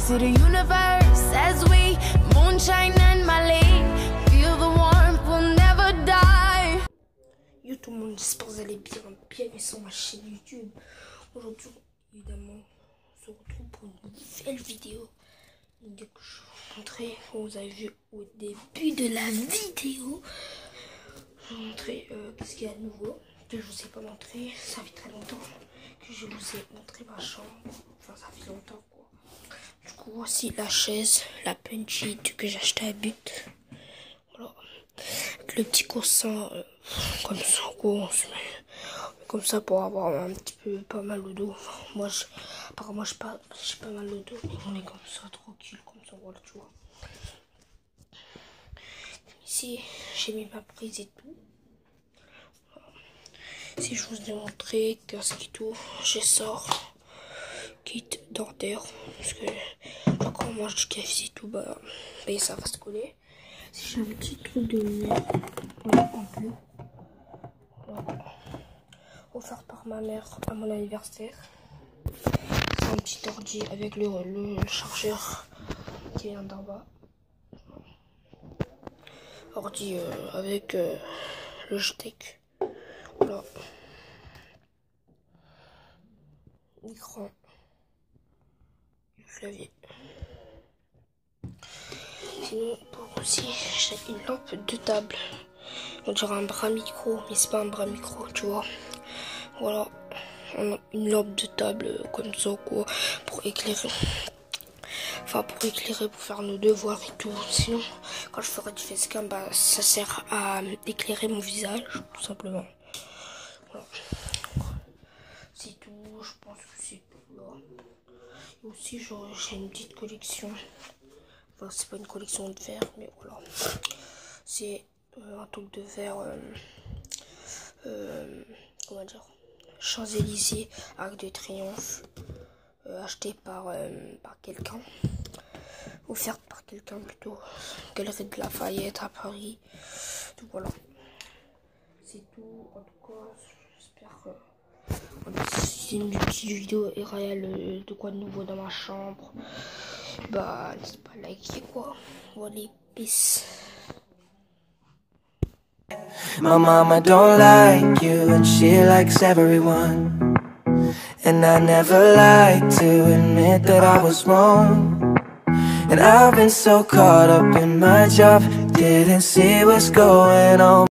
to the universe as we moonshine and Mali. Feel the warmth, we'll never die. Yo tout le monde, j'espère que vous allez bien. Bienvenue sur ma chaîne YouTube. Aujourd'hui, évidemment, on se retrouve pour une nouvelle vidéo. Une vidéo que je vais vous montrer. Vous avez vu au début de la vidéo. Je vais vous montrer qu'est-ce qu'il y a de nouveau. Que je vous ai pas montré. Ça fait très longtemps que je vous ai montré ma chambre. Enfin, ça fait longtemps quoi. Du coup, voici la chaise, la punchite que j'ai acheté à But. Voilà. Avec le petit coussin comme ça, quoi. On se met comme ça pour avoir un petit peu pas mal au dos. Enfin, moi, apparemment, j'ai pas mal au dos. Mais on est comme ça, tranquille, comme ça, voilà, tu vois. Ici, j'ai mis ma prise et tout. Si je vous ai montré casque et tout, je sors kit dentaire parce que quand on mange du KFC et tout, bah ça va se coller. Si j'ai un petit truc de lumière, voilà, en bleu, voilà, offert par ma mère à mon anniversaire. C'est un petit ordi avec le chargeur qui vient d'en bas. Ordi avec le JTEC. Voilà. L'écran. Le clavier. Sinon, pour aussi, j'ai une lampe de table. On dirait un bras micro, mais c'est pas un bras micro, tu vois. Voilà. On a une lampe de table comme ça, quoi, pour éclairer. Enfin, pour éclairer, pour faire nos devoirs et tout. Sinon, quand je ferai du facecam, bah, ça sert à éclairer mon visage, tout simplement. Voilà. C'est tout, je pense que c'est tout là. Et aussi, j'ai une petite collection. Enfin, c'est pas une collection de verre, mais voilà. C'est un truc de verre, comment dire, Champs-Élysées, Arc de Triomphe, acheté par quelqu'un. Offerte par quelqu'un plutôt. Galerie de Lafayette à Paris. Donc voilà. C'est tout. En tout cas, j'espère que c'est une petite vidéo et réelle de quoi de nouveau dans ma chambre. Bah, n'hésitez pas à liker quoi. Voilà, peace. My mama don't like you and she likes everyone. And I never like to admit that I was wrong. And I've been so caught up in my job, didn't see what's going on.